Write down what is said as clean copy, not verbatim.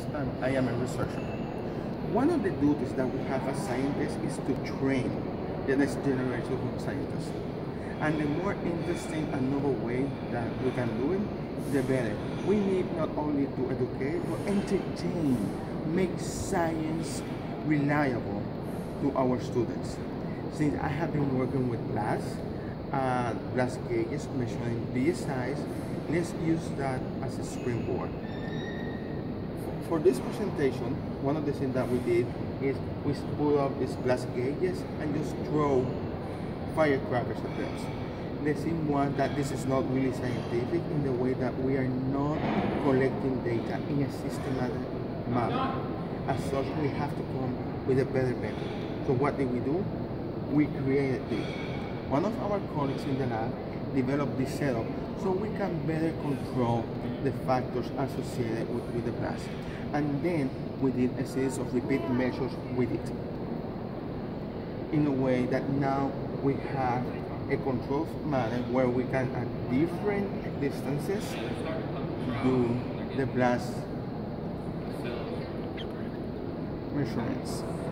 I am a researcher. One of the duties that we have as scientists is to train the next generation of scientists. And the more interesting and novel way that we can do it, the better. We need not only to educate, but entertain, make science reliable to our students. Since I have been working with glass gauges measuring BSIs, let's use that as a springboard. For this presentation, one of the things that we did is we put up these glass gauges and just throw firecrackers at them. The thing was that this is not really scientific in the way that we are not collecting data in a systematic manner. As such, we have to come with a better method. So what did we do? We created this. One of our colleagues in the lab developed this setup so we can better control the factors associated with the glass. And then we did a series of repeat measures with it, in a way that now we have a controlled manner where we can at different distances do the blast measurements.